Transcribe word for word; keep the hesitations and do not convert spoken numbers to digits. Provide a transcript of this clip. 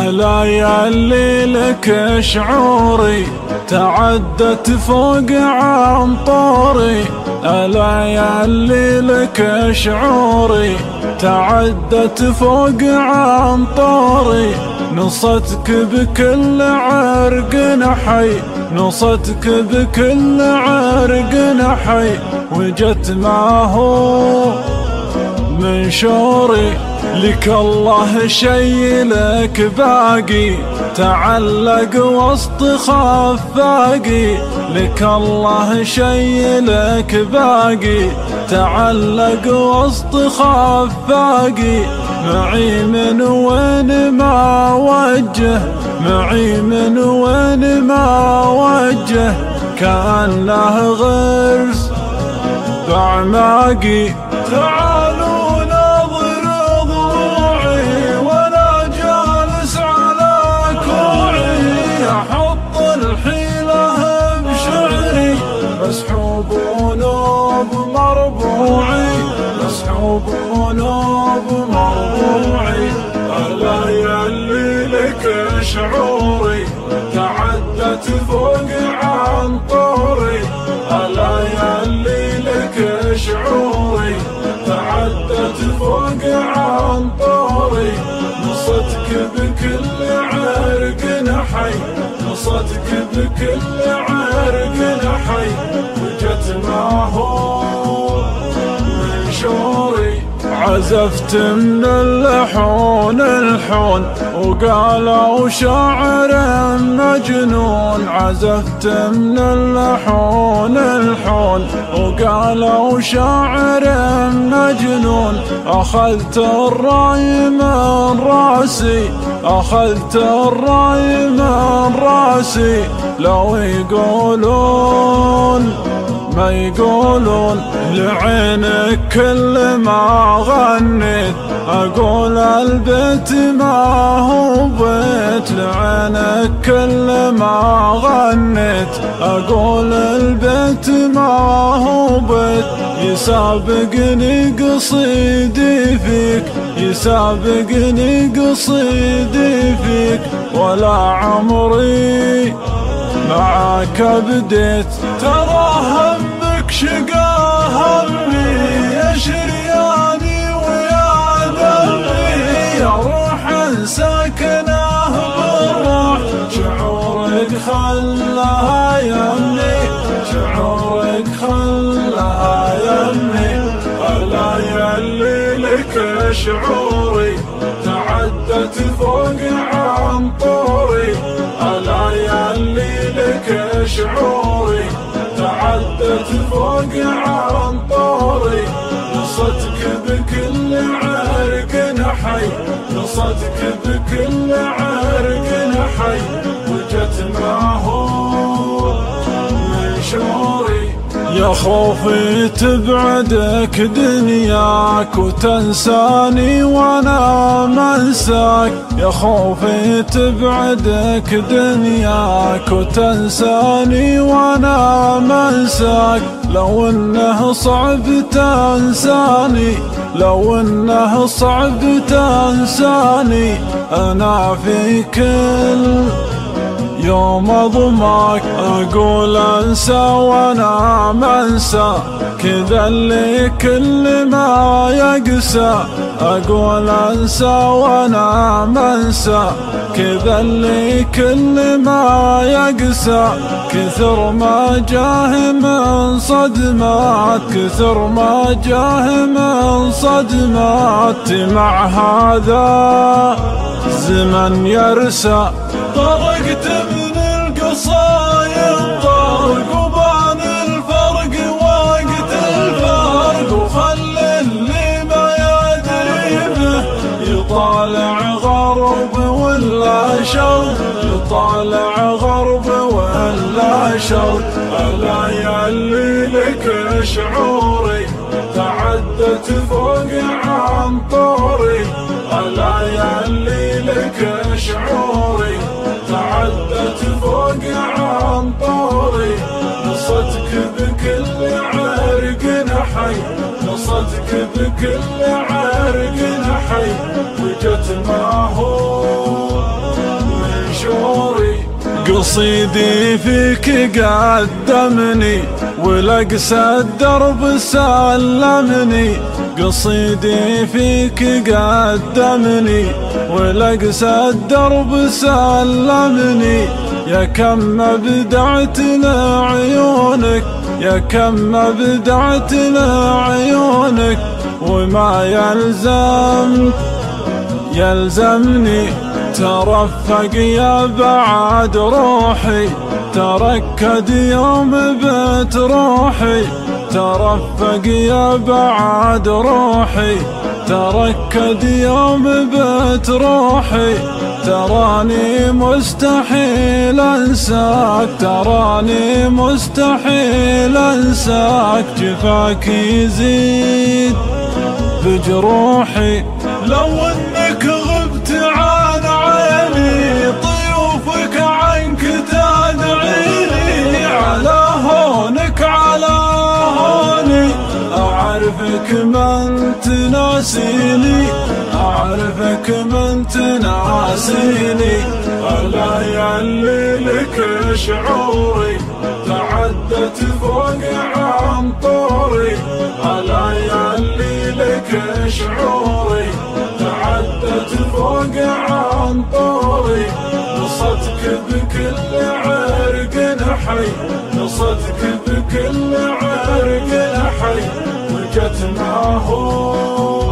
ألا ياللي لك شعوري تعدت فوق عنطوري، ألا ياللي لك شعوري تعدت فوق عنطوري، نصتك بكل عرق نحي، نصتك بكل عرق نحي، وجت ما هو من شوري، لك الله شي لك باقي تعلق وسط خفاقي، لك الله شي لك باقي تعلق وسط خفاقي، معي من وين ما وجه، معي من وين ما وجه، كان له غرس بأعماقي. تعالوا نظر ضلوعي وانا جالس على كوعي، احط الحيلة بشعري مسحوب ونوب مربوعي، مسحوب ونوب مربوعي، ألا ياللي لك شعوري تعدت فوق عنطوري، ألا ياللي لك شعوري تعدت فوق عنطوري، نصتك بكل عرق نحي، نصتك بكل عرق نحي، وجت ما هو من شوري. عزفت من اللحون الحون وقالوا شاعر مجنون، عزفت من اللحون الحون وقالوا شاعر مجنون، أخذت الراي من راسي، أخذت الراي من راسي، لو يقولون ما يقولون لعينك كل ما غنيت، أقول البيت ما هو بيت، لعينك كل ما غنيت، أقول البيت ما هو بيت، يسابقني قصيدي فيك، يسابقني قصيدي فيك، ولا عمري معاك بديت، ترى همك شقا همي يا شرياني ويا دمي، يا روح ساكنه بالروح، شعورك خلها يمي، شعورك خلها يمي، ألا ياللي لك شعوري تعدت فوق عنطوري، ألا ياللي لك شعوري تعدت فوق عنطوري، نصتك بكل عرق نحي، نصتك بكل عرق نحي، وجت ما هو من شوري. يا خوفي تبعدك دنياك وتنساني وانا منساك، يا خوفي تبعدك دنياك وتنساني وانا منساك، لو انه صعب تنساني، لو انه صعب تنساني، انا في كل يوم اضمك، اقول انسى وانا منسى، كذا اللي كل ما يقسى، اقول انسى وانا منسى، كذا اللي كل ما يقسى، كثر ما جاه من صدمات، كثر ما جاه من صدمات، مع هذا زمن يرسى، طرقت من القصايد طرق وبان الفرق وقت الفرق، وخلي اللي ما يدري به يطالع غرب ولا شرق، يطالع غرب ولا شرق، ألا ياللي لك شعوري تعدت فوق عنطوري، ألا ياللي لك شعوري تعدت فوق عنطوري، نصتك بكل عرق نحي، نصتك بكل عرق نحي، وجت ما هو قصيدي فيك قدمني ولقسى الدرب سلمني، قصيدي فيك قدمني ولقسى الدرب سلمني. يا كم ابدعت لعيونك، يا كم ابدعت لعيونك، وما يلزم يلزمني. ترفق يا بعد روحي، تركد يوم بيت روحي، ترفق يا بعد روحي، تركد يوم بيت روحي. تراني مستحيل انساك، تراني مستحيل انساك، جفاك يزيد بجروحي. لو انك غبت عن عيني، طيوفك عنك تدعيني، على هونك على هوني، أعرفك من تناسيني، أعرفك من تناسيني. ألا يعلي لك شعوري، تعدت فوق عنطوري، ألا يعلي لك شعوري، تعدت فوق عنطوري. نصتك بكل عرق حي، نصتك بكل عرق حي، وجت ما هو